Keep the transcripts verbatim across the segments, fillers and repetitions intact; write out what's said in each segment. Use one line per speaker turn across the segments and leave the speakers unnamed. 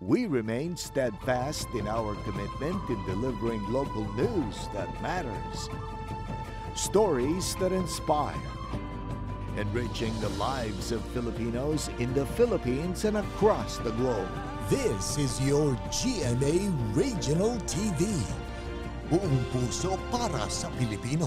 We remain steadfast in our commitment in delivering local news that matters, stories that inspire, enriching the lives of Filipinos in the Philippines and across the globe.
This is your G M A Regional T V. Buong puso para sa Pilipino.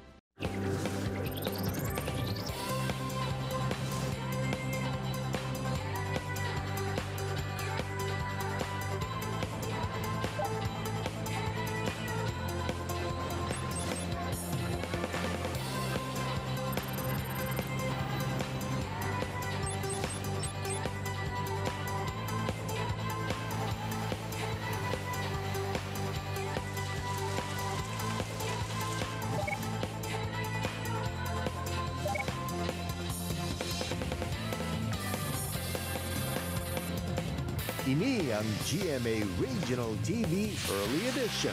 Ini ang G M A Regional T V Early Edition.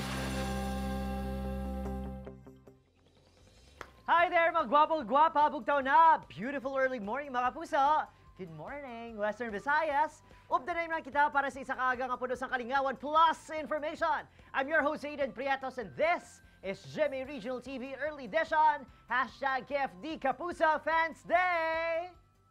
Hi there, mga gwapong-gwapa, bugtaw na! Beautiful early morning, mga puso! Good morning, Western Visayas! Updatein lang kita para sa isa kaagang puno sa Kalingawan Plus Information. I'm your host, Aiden Prietos, and this is G M A Regional T V Early Edition. Hashtag K F D Kapuso Fans Day!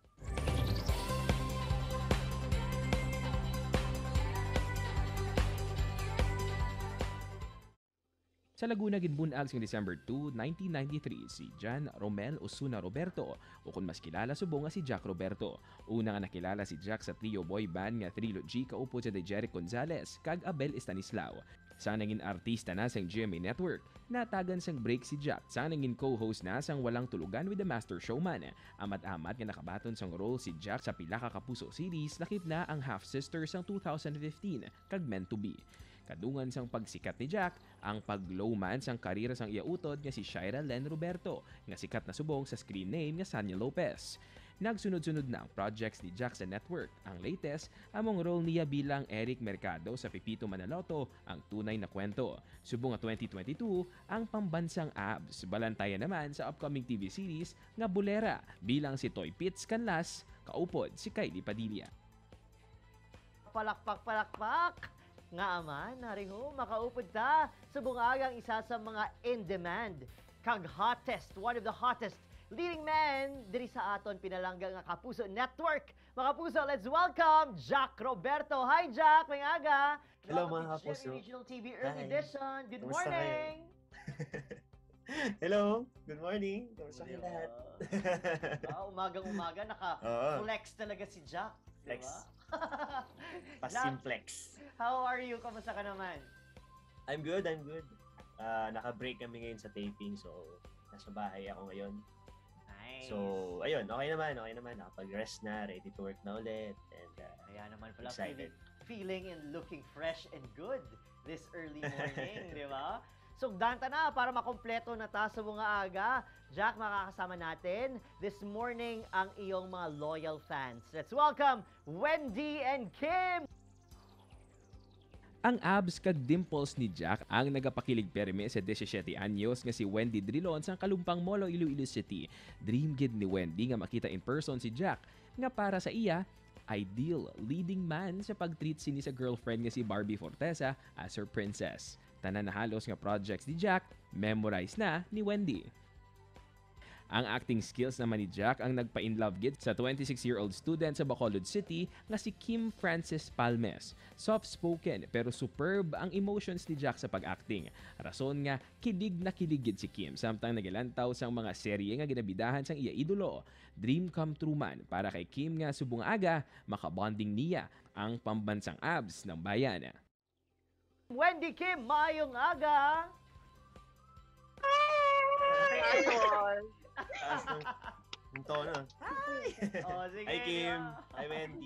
Sa Laguna, ginbunag sa December second, nineteen ninety-three si John Romel Osuna Roberto o kung mas kilala subong nga si Jack Roberto. Una nga nakilala si Jack sa trio boy band nga Trilogy kaupo sa Jeric Gonzalez kag Abel Estanislao. Sa nangin artista na sang G M A Network, natagan sang break si Jack sa nangin co-host na sang Walang Tulugan with the Master Showman. Amat-amat nga nakabaton sang role si Jack sa pila ka Kapuso series lakip na ang Half Sister sang two thousand fifteen kag Meant to Be. Kadungan sang pagsikat ni Jack, ang pag-lowman sang karira sang iautod nga si Shaira Len Roberto, nga sikat na subong sa screen name nga Sanya Lopez. Nagsunod-sunod na ang projects ni Jack sa network. Ang latest, among role niya bilang Eric Mercado sa Pipito Manaloto, ang tunay na kwento. Subong nga twenty twenty-two, ang pambansang abs. Balantayan naman sa upcoming T V series nga Bulera bilang si Toy Pitts Canlas, kaupod si Kylie Padilla.
Palakpak, palakpak! Nga aman, nariho, makaupod ta sa bungagang isa sa mga in-demand kag hottest, one of the hottest leading men diri sa aton pinalangga nga Kapuso Network. Mga Kapuso, let's welcome Jack Roberto. Hi Jack, may aga.
Hello
Welcome
mga
to
Kapuso.
Regional T V Early
Hi.
Edition. Good
Kamusta
morning.
Hello, good morning. Kamusta kayo lahat?
Ah, umagang-umaga,
Oo.
naka-flex talaga si Jack.
Flex.
Diba?
Pasimplex.
How are you? Kamusta ka naman?
I'm good, I'm good. Ah, naka-break kami ngayon sa taping, so nasa bahay ako ngayon.
Nice.
So, ayun, okay naman, okay naman. Nakapag-rest na, ready to work na ulit. And uh,
Kaya naman pala
excited.
feeling, feeling and looking fresh and good this early morning, di ba? So, danta na para makompleto na ta sa mga aga. Jack, makakasama natin this morning ang iyong mga loyal fans. Let's welcome Wendy and Kim!
Ang abs kag dimples ni Jack ang nagapakilig perme sa seventeen anyos nga si Wendy Drilon sa kalumpang Molo, Iloilo City. Dream gid ni Wendy nga makita in person si Jack nga para sa iya ideal leading man sa pag-treat sini sa girlfriend nga si Barbie Fortesa as her princess. Tanan na halos nga projects ni Jack memorize na ni Wendy. Ang acting skills naman ni Jack ang nagpa-inlove gid sa twenty-six-year-old student sa Bacolod City nga si Kim Francis Palmes. Soft-spoken pero superb ang emotions ni Jack sa pag-acting. Rason nga kilig na kilig gid si Kim samtang nagilantaw sang mga serye nga ginabidahan sang iya idolo. Dream come true man para kay Kim nga subong aga makabonding niya ang pambansang abs ng bayan.
Wendy, Kim, mayong aga!
taas ng, ng tono. Hi!
Oh, sige.
Hi Kim!
na.
Hi Wendy!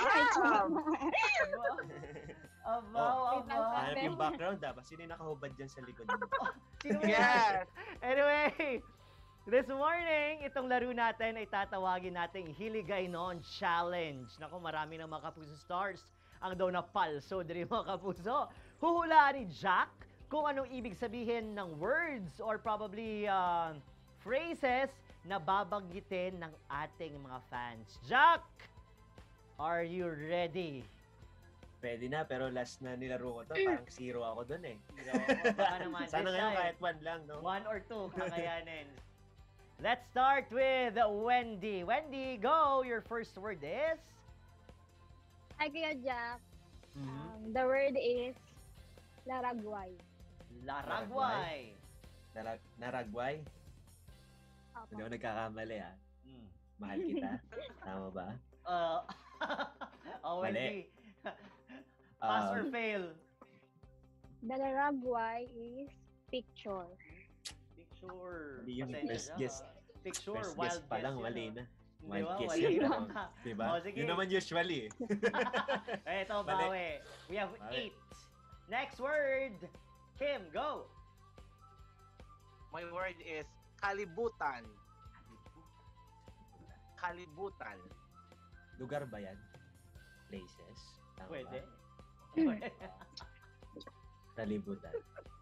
Abaw,
Oh,
abaw.
hanap yung background dapat. Sino yung nakahubad dyan sa likod mo?
Sino ba yan? Anyway, this morning, itong laro natin ay tatawagin nating Hiligay Non Challenge. Naku, marami ng mga Kapuso stars ang daw na palso diri mga Kapuso. Huhulaan ni Jack kung anong ibig sabihin ng words or probably uh, phrases na babanggitin ng ating mga fans. Jack, are you ready?
Pwede na, pero last na nilaro ko to, parang zero ako dun eh.
So, baka naman
Sana
this
ngayon
time,
kahit one lang, no?
one or two kakayanin. Let's start with Wendy. Wendy, go! Your first word is?
Hi, Kuya Jack.
Mhm.
Um, the word is laragway.
Laragway.
Narag naragway?
Opo.
Hindi ako nagkakamali ah.
Mm.
Mahal kita. Tama ba?
Uh, oh,
Mali.
Wendy. Pass
Um,
or fail?
The laragway is picture.
Picture.
Hindi yun,
Pasensya
first
na,
guess.
ha? Picture,
First
wild
guess pa lang,
yun,
mali
ah.
na.
Hindi
Wild
ba?
guess
Mali
yun.
na.
pero, Diba?
Oh, sige.
Yun naman usually eh.
Eh, ito,
Mali.
bawi. We have
Mali.
eight. Next word. Kim, go.
My word is kalibutan. Kalibutan.
Lugar ba yan? Places? Tama
Pwede.
Ba? Kalibutan.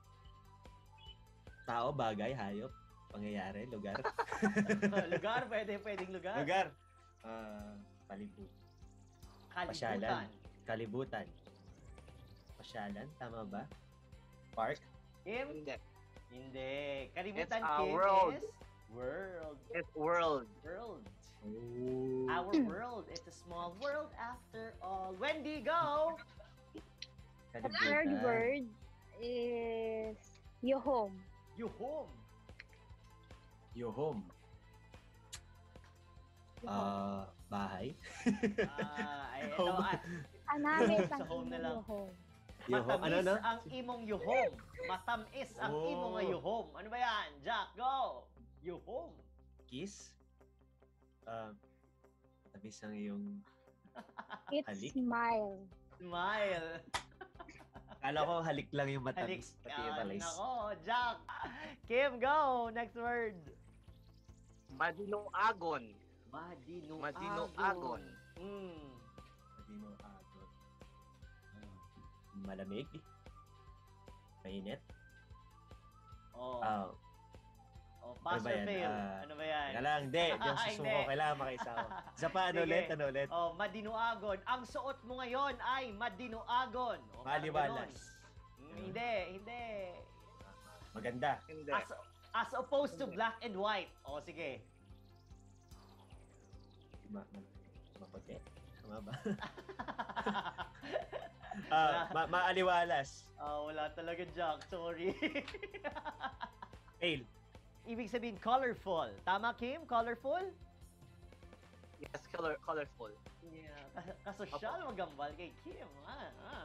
Tao, bagay, hayop, pangyayari, lugar.
Lugar, pwede, pwedeng lugar.
lugar. Ah, palibut. Pasyalan.
Kalibutan.
Kalibutan. Pasyalan, tama ba? Park?
Kim?
Hindi.
Hindi. Kalibutan,
It's a
Kim,
world.
is? World.
It's world.
World.
Oh.
Our world. It's a small world after all. Wendy, go!
The third word is yuhom.
You home.
Your home.
Yuhom.
Ah, bahay.
Ah, ay, ito,
Home.
ah,
Anamit
Sa
ang
home na
imong
lang.
yuhom.
Your home. Ano
matamis
na?
ang imong yuhom. Matamis ang
Oh.
imong yuhom. Ano ba yan? Jack, go! Yuhom.
Kiss? Ah, tamis ang iyong...
It's
Halik?
smile.
Smile.
Kala ko halik lang yung
Halik.
matamis. Pati
Ah,
yung tamis.
nako, Jack. Kim, go! Next word.
Madinuagon.
Madinuagon.
Madinuagon.
Mm.
Madino agon. Malamig. Mainit.
Oh.
Ah,
oh, pass
ano ba
or
yan?
fail?
Ah,
ano ba yan?
Teka lang, hindi. Yung
Hindi.
susuko, kailangan makaisa ko. Isa pa, ano
Sige.
ulit? Ano ulit?
Oh, madinuagon. Ang suot mo ngayon ay madinuagon. Oh, parang
Maliwalas.
ganon. Mm, hindi, hindi.
Maganda.
Hindi.
As, as opposed to black and white. O, sige.
Ma ma maputi. Tama ba? Ah, ma maaliwalas.
Ah, wala talaga, Jack. Sorry.
Fail.
Ibig sabihin, colorful. Tama, Kim? Colorful?
Yes, color, colorful.
Yeah. Kas- Kasosyal, magambal kay Kim. Ah, ah.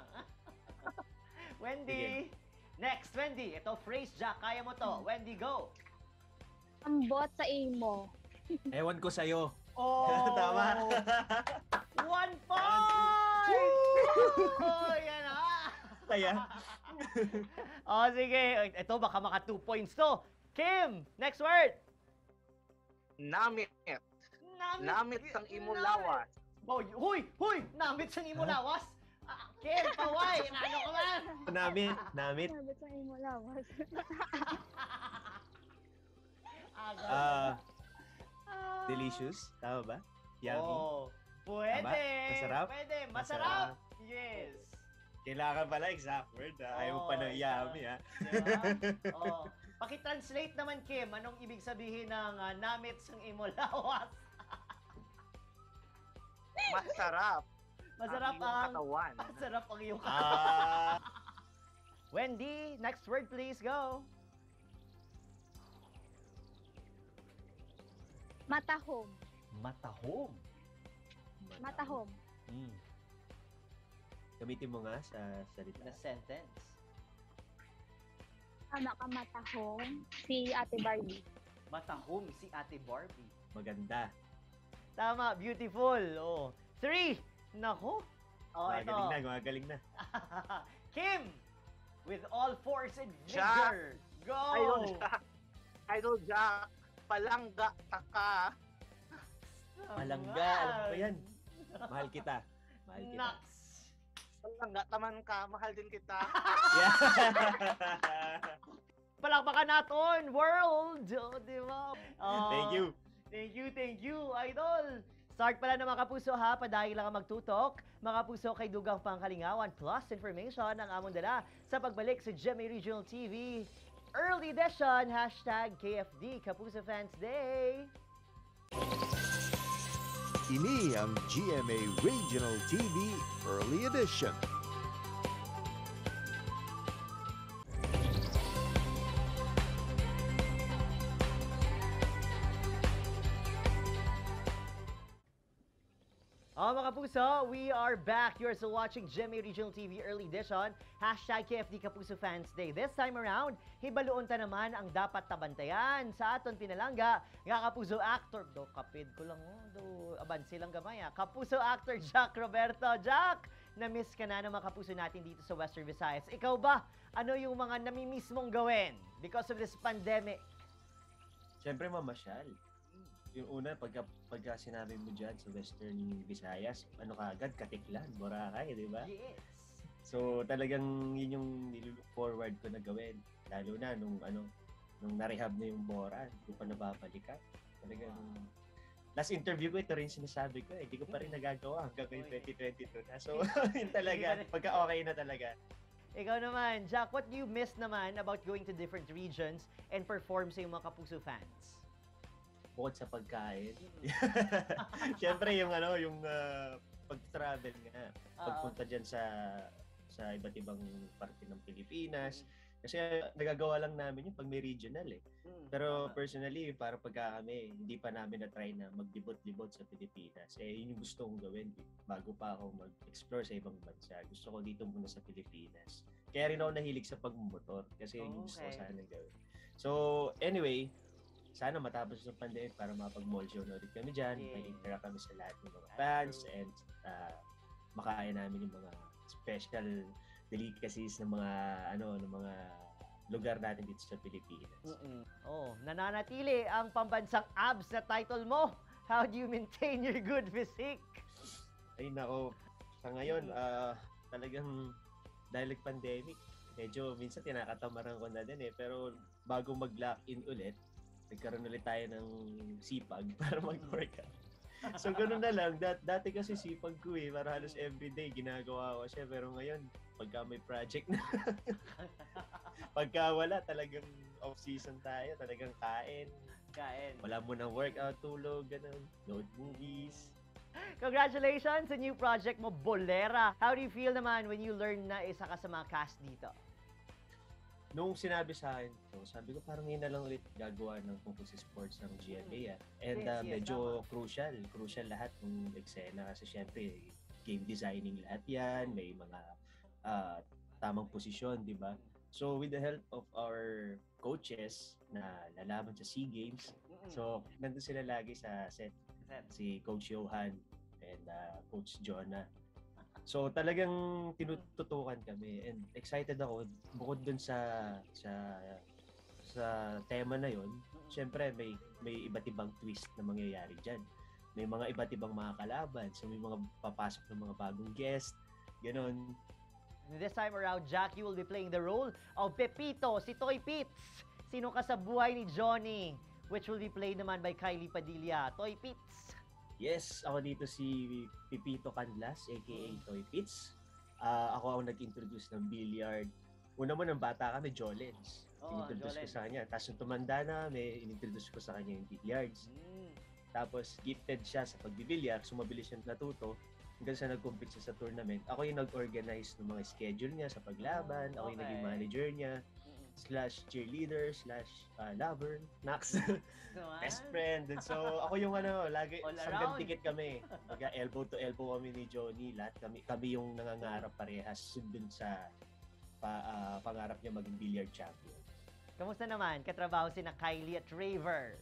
Wendy. Next, Wendy. Ito, phrase, Jack. Kaya mo to. Wendy, go.
Ambot sa imo.
Ewan ko sa'yo.
Oh!
Tama.
One point! Oh, yan ah!
Kaya,
Oh, sige. Ito, baka maka two points to. Kim, next word.
Namit. Namit sang imong lawas.
Oh, huy, huy! Namit sang imo lawas. Ah, Kim, paway! Ano ka man?
namit, namit.
Ambot sa imo lawas.
Aga.
Ah,
Ah.
delicious. Tama ba? Yummy.
Oh, pwede.
Tama? Masarap?
Pwede, masarap.
Masarap.
Yes.
Kailangan pala exact word. Ah. Ayaw
Oh,
pa ng
yeah.
yummy, ha?
Diba? Oh. Paki-translate naman, Kim, anong ibig sabihin ng uh, namit sang imo lawas?
Masarap.
Masarap
ang iyong
ang...
katawan.
Masarap ang iyong
Ah,
Wendy, next word please, go.
Matahom.
Matahom.
Matahom.
Mm.
gamitin mo nga sa salita.
Na sentence.
Tama ka matahom. Si Ate Barbie.
Matahom si Ate Barbie.
Maganda.
Tama, beautiful. Oh. Three. Nako. Oh, ito.
Gumagaling na, gumagaling na.
Kim, with all force and
Jack.
vigor. Go!
Idol Jack. Idol Jack. Palangga taka.
Palangga, alam ko yan. Mahal kita. Mahal kita.
Naks.
Palangga taman ka. Mahal din kita.
Yeah.
Palakpakan natin, world! Oh, di ba? Oh,
Thank you.
Thank you, thank you, idol. Start pala ng mga kapuso ha, padahil lang ang magtutok. Mga kapuso kay Dugang Pangkalingawan plus information ang among dala sa pagbalik sa G M A Regional T V Early Edition, hashtag K F D Kapuso Fans Day.
Ini ang G M A Regional T V Early Edition.
Oh, mga kapuso, we are back. You're still watching G M A Regional T V Early Edition, hashtag K F D Kapuso Fans Day. This time around, hibaluon ta naman ang dapat tabantayan sa aton pinalangga nga kapuso actor. Do, kapid ko lang, oh, do, aban silang gamay, ah. Kapuso actor Jack Roberto. Jack, na-miss ka na ng mga kapuso natin dito sa Western Visayas. Ikaw ba, ano yung mga namimiss mong gawin because of this pandemic?
Siyempre, mamasyal. Yung una, pagka, pagka sinabi mo dyan sa Western Visayas, ano ka agad, Katiklan, Boracay, di ba?
Yes.
So, talagang yun yung nilook forward ko na gawin. Lalo na nung, ano, nung narehab na yung Bora, hindi ko pa nababalikan. Talagang, last interview ko, ito rin sinasabi ko, eh, hindi ko pa rin nagagawa hanggang ngayon twenty twenty-two na. So, yun talaga, pagka okay na talaga.
Ikaw naman, Jack, what do you miss naman about going to different regions and perform sa iyong mga kapuso fans?
Bukod sa pagkain. Siyempre yung ano, yung uh, pag-travel nga, pagpunta diyan sa sa iba't ibang parte ng Pilipinas. Kasi nagagawa lang namin yun pag may regional eh. Pero personally, para pagka kami, hindi pa namin na-try na maglibot-libot sa Pilipinas. Eh, yun yung gusto kong gawin eh. Bago pa ako mag-explore sa ibang bansa. Gusto ko dito muna sa Pilipinas. Kaya rin ako nahilig sa pagmumotor kasi yun yung gusto ko sana gawin. So, anyway, sana matapos yung pandemic para mapag-mall show na ulit kami dyan. Yeah. May interact kami sa lahat ng mga fans and uh, makain namin yung mga special delicacies ng mga ano ng mga lugar natin dito sa Pilipinas.
Mm-mm. Oh, nananatili ang pambansang abs na title mo. How do you maintain your good physique?
Ay nako, sa ngayon uh, talagang dahil pandemic, medyo minsan tinakatamaran ko na din eh. Pero bago mag-lock-in ulit, nagkaroon ulit tayo ng sipag para mag-workout. So, ganoon na lang. Dat- dati kasi sipag ko eh. Para halos everyday ginagawa ko siya. Pero ngayon, pagka may project na, pagka wala, talagang off-season tayo. Talagang kain.
Kain.
Wala mo ng workout, tulog, ganun. Load movies.
Congratulations sa new project mo, Bolera. How do you feel naman when you learn na isa ka sa mga cast dito?
Nung sinabi sa akin to, sabi ko parang ngayon na lang ulit gagawa ng Kumpusi Sports ng G M A. Ah. And
Yes,
uh,
yes,
medyo
tama.
crucial. Crucial lahat ng eksena kasi syempre game designing lahat yan. May mga uh, tamang posisyon, di ba? So with the help of our coaches na lalaban sa SEA Games, so nandun sila lagi sa set. Si Coach Johan and uh, Coach Jonah. So talagang tinututukan kami and excited ako bukod dun sa sa sa tema na yon. Syempre may may iba't ibang twist na mangyayari diyan. May mga iba't ibang mga kalaban, so may mga papasok ng mga bagong guest, ganon.
This time around, Jack, you will be playing the role of Pepito, si Toy Pits. Sino ka sa buhay ni Johnny, which will be played naman by Kylie Padilla. Toy Pits.
Yes, ako dito si Pipito Canlas, aka Toy Pits. Uh, ako ang nag-introduce ng billiard. Una mo ng bata kami, Jolens.
Oh,
Inintroduce ko
Jolens.
sa kanya. Tapos nung tumanda na kami, inintroduce ko sa kanya yung billiards.
Mm.
Tapos gifted siya sa pagbibilyar, so mabilis siya natuto. Hanggang sa nag-compete siya sa tournament. Ako yung nag-organize ng mga schedule niya sa paglaban. Ako yung
Okay.
naging manager niya. Slash cheerleader, slash uh, lover, Nax. Best friend. And so, ako yung ano, lagi,
All
sanggang
around.
tikit kami. Baga, elbow to elbow kami ni Johnny. Lahat kami, kami yung nangangarap parehas dun sa pa, ah, pangarap niya maging billiard champion.
Kamusta naman? Katrabaho si na Kylie at Raver.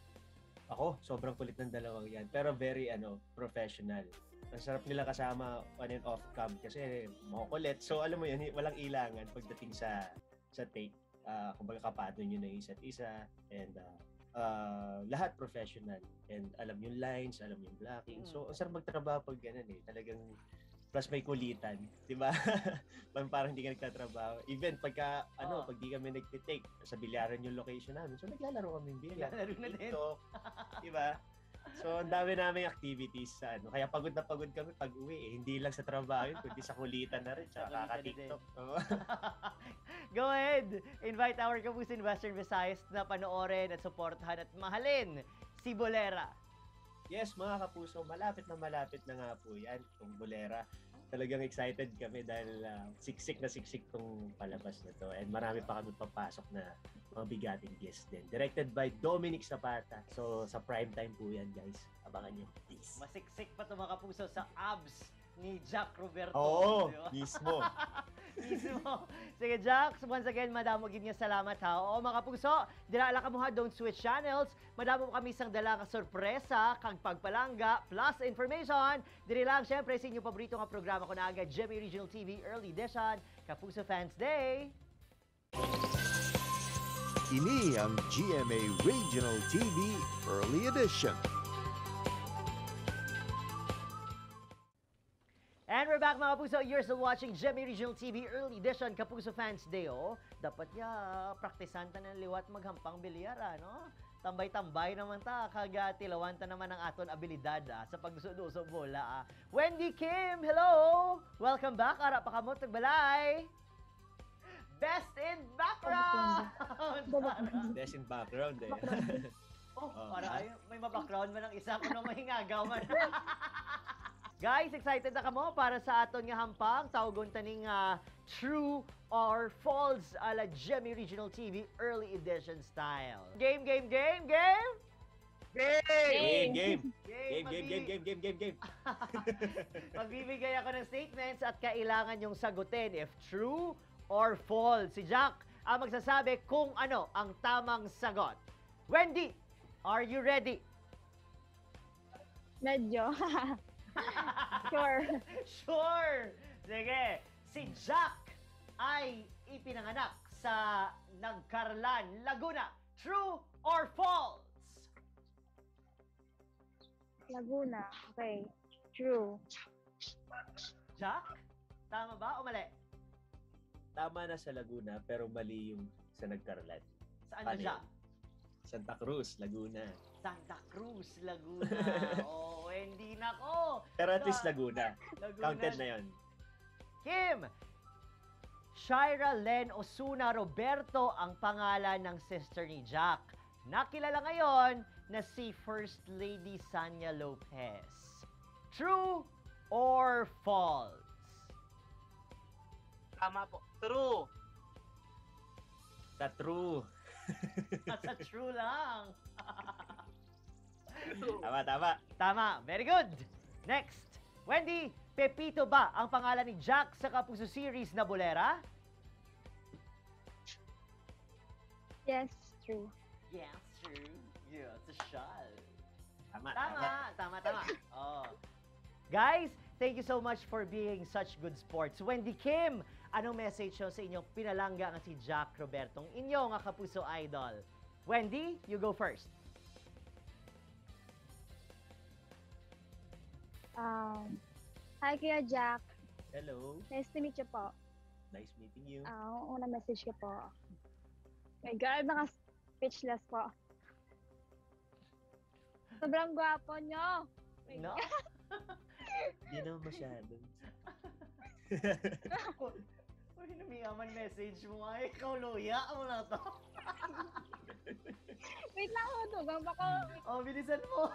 Ako, sobrang kulit ng dalawang yan. Pero very, ano, professional. Ang sarap nila kasama on and off cam kasi makukulit. So, alam mo yun, walang ilangan pagdating sa sa take. Uh, kumbaga kapado nyo na yung isa't isa. And uh, uh, lahat professional. And alam yung lines, alam yung blocking. So, ang sarap magtrabaho pag ganun eh. Talagang plus may kulitan. Diba? Parang hindi ka nagtatrabaho. Even pagka, ano,
Oh.
pag di kami nagtitake, sa bilyaran yung location namin. So, naglalaro kami ng bilyar.
Naglalaro na din.
TikTok. Diba? So, ang dami naming activities sa ano. Kaya pagod na pagod kami pag uwi. Eh. Hindi lang sa trabaho yun, kundi sa kulitan na rin.
Sa
Tsaka
kulitan
kaka-TikTok. Oo.
Go ahead. Invite our kapusin Western Visayas na panoorin at suportahan at mahalin si Bolera.
Yes, mga kapuso, malapit na malapit na nga po yan, itong Bolera. Talagang excited kami dahil uh, siksik na siksik tong palabas na to. And marami pa kami papasok na mga bigating guests din. Directed by Dominic Zapata. So, sa prime time po yan, guys. Abangan nyo, please.
Masiksik pa ito mga kapuso sa abs ni Jack Roberto.
Oo,
Di ba?
mismo.
Mismo. Sige, Jack, once again, madamo gid nga salamat ha. Oo, mga kapuso, dinala ka mo ha, don't switch channels. Madamo kami isang dala ka sorpresa, kag pagpalangga, plus information. Diri lang, syempre, sa inyong paborito nga programa ko na agad, G M A Regional T V Early Edition, Kapuso Fans Day.
Ini ang G M A Regional T V Early Edition.
And we're back mga kapuso, you're still watching G M A Regional T V Early Edition Kapuso Fans Day, oh. Dapat ya, praktisan ta ng liwat maghampang bilyar, no? Tambay-tambay naman ta, kaga tilawan ta naman ang aton abilidad ah, sa pagduso-duso bola. Ah. Wendy Kim, hello! Welcome back, ara pa kamo, tagbalay! Best in background!
Best in background eh.
Oh,
Oh,
para
ah.
ay, may ma-background man ang isa kuno mahingagaw man. Guys, excited na kamo para sa aton nga hampang tawgon taning uh, True or False ala G M A Regional T V Early Edition style. Game, game, game, game!
Game, game.
Game,
Game, game, game, game, game, game, game.
Magbibigay ako ng statements at kailangan yung sagutin if true or false. Si Jack ang magsasabi kung ano ang tamang sagot. Wendy, are you ready?
Medyo. Sure.
Sure! Sige, si Jack ay ipinanganak sa Nagcarlan, Laguna. True or false?
Laguna. Okay. True.
Jack? Tama ba o mali?
Tama na sa Laguna, pero mali yung sa Nagcarlan.
Saan
Paano
na siya?
yun? Santa Cruz, Laguna.
Santa Cruz, Laguna. Oh, hindi na ko.
Pero at least Laguna.
Laguna.
Counted na yon.
Kim, Shira Len Osuna Roberto ang pangalan ng sister ni Jack. Nakilala ngayon na si First Lady Sanya Lopez. True or false?
Tama po. True.
Sa true.
Nasa true lang.
Tama, tama.
Tama. Very good. Next. Wendy, Pepito ba ang pangalan ni Jack sa Kapuso series na Bolera?
Yes, true.
Yes, true. Yes, a shot.
Tama,
Tama,
tama.
tama, tama. Oh. Guys, thank you so much for being such good sports. Wendy Kim, anong message nyo sa inyong pinalangga nga si Jack Robertong inyong nga Kapuso idol? Wendy, you go first.
Um, hi, Kuya Jack.
Hello.
Nice to meet you po.
Nice meeting you.
Ah, uh, una message ko po. My God, naka-speechless po. Sobrang gwapo nyo. My
No?
God.
Hindi naman masyado.
Uy, namiyaman message mo ay. Ikaw luya mo na to.
Wait lang ako, dugang pa ko.
Oh, bilisan mo.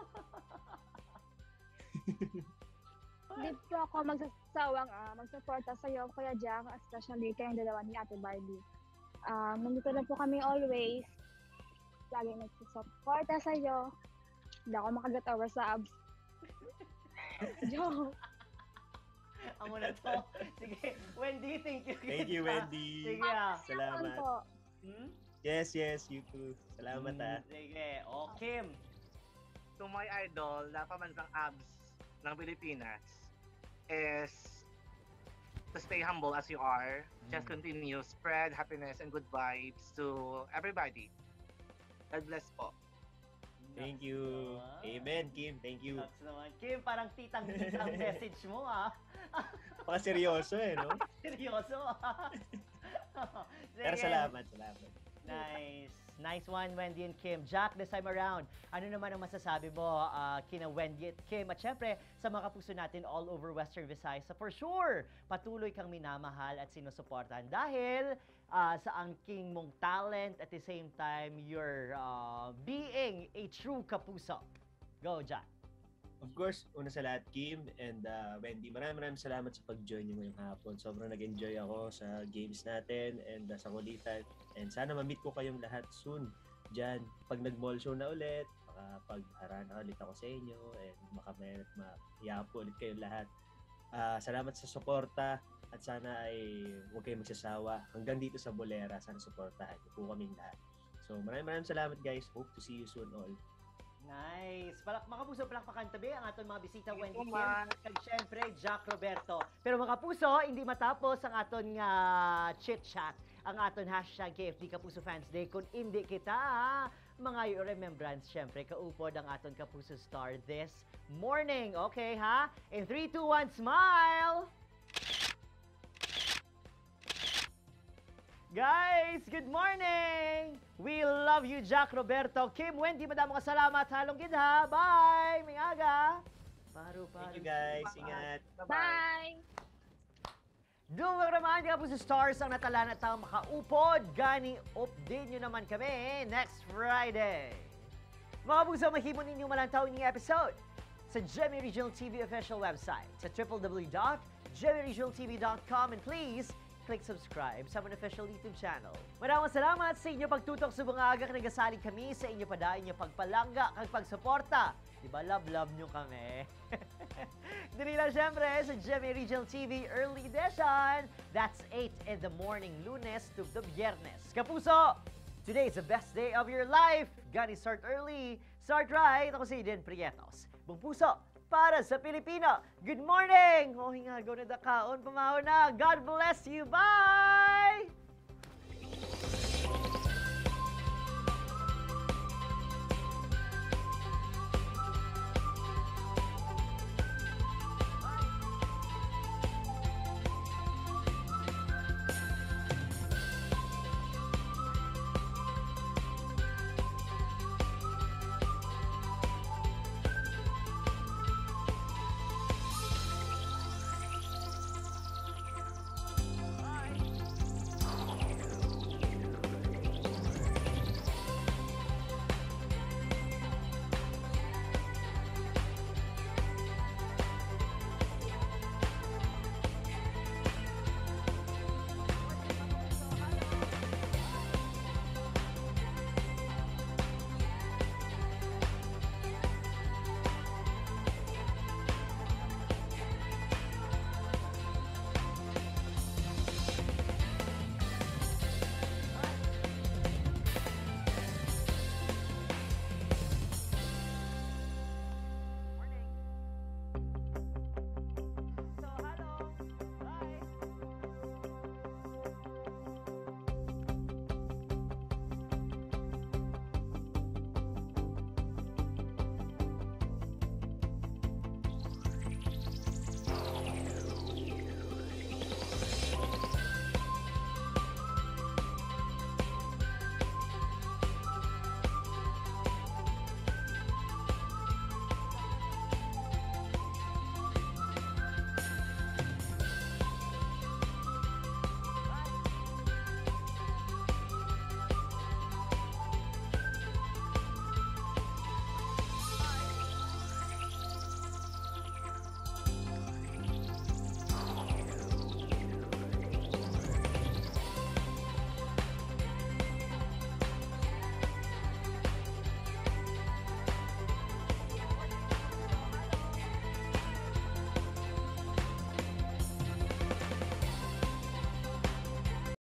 Hindi po ako magsasawang uh, magsuporta sa iyo, Kuya Jack, especially kayong dalawa ni Ate Barbie. Um, nandito na po kami always. Lagi nagsusuporta sa iyo. Hindi ako makagat over sa abs. Joke.
Amo na to. Sige, Wendy, thank you.
Thank you, Wendy.
Sige ah.
Ano
Salamat.
po?
Hmm?
Yes, yes, you too. Salamat ah.
Sige, o Kim.
To my idol, na pamansang abs ng Pilipinas is to stay humble as you are. Just
Mm.
continue, spread happiness and good vibes to everybody. God bless po.
Thank you. Amen, Kim. Thank you.
That's naman. Kim, parang titang-titang message mo ah.
Baka seryoso eh, no?
Seryoso ah.
Pero
Sige.
salamat, salamat.
Nice. Nice one, Wendy and Kim. Jack, this time around, ano naman ang masasabi mo uh, kina Wendy at Kim? At syempre, sa mga kapuso natin all over Western Visayas, for sure, patuloy kang minamahal at sinusuportahan dahil uh, sa angking mong talent at the same time, you're uh, being a true kapuso. Go, Jack.
Of course, una sa lahat, Kim and uh, Wendy, maraming maraming salamat sa pag-join niyo ngayong hapon. Sobrang nag-enjoy ako sa games natin and uh, sa kulitan. And sana ma-meet ko kayong lahat soon dyan. Pag nag-mall show na ulit, makapag-harana ulit ako sa inyo and makamayat, ma-iya po ulit kayong lahat. Uh, salamat sa suporta at sana ay huwag kayong magsasawa. Hanggang dito sa Bolera, sana suportahan niyo po kaming lahat. So maraming maraming salamat guys. Hope to see you soon all.
Nice. Palak mga kapuso, palakpakan tabi ang ating mga bisita,
Thank
Wendy
you,
Kim,
ma'am.
kag syempre, Jack Roberto. Pero mga kapuso, hindi matapos ang aton uh, chit-chat, ang aton hashtag K F D Kapuso Fans Day. Kung hindi kita, mga remembrance, syempre, kaupod ang aton Kapuso Star this morning. Okay, ha? In three, two, one, smile! Guys, good morning! We love you, Jack Roberto. Kim, Wendy, madamong salamat. Halong gid ha. Bye! May aga. Paru, paru.
Thank you guys. Ingat.
Bye!
Duwag naman ka po sa stars ang natalan at ang makaupod. Gani, update nyo naman kami next Friday. Mga puso, mahimon ninyo malantaw ng episode sa Gemmy Regional T V official website sa w w w dot gemmy regional t v dot com and please click subscribe sa mga official YouTube channel. Maraming salamat sa inyo pagtutok sa mga aga nagasalig kami sa inyo pada inyo pagpalangga kag pagsuporta. Diba love love nyo kami? Dili lang syempre sa Gemmy Regional T V Early Edition. That's eight in the morning, Lunes to the Biyernes. Kapuso, today is the best day of your life. Gani start early, start right. Ako si Eden Prietos. Buong puso, para sa Pilipino. Good morning! Oh, hinga, go na dakaon, pamahaw na. God bless you. Bye!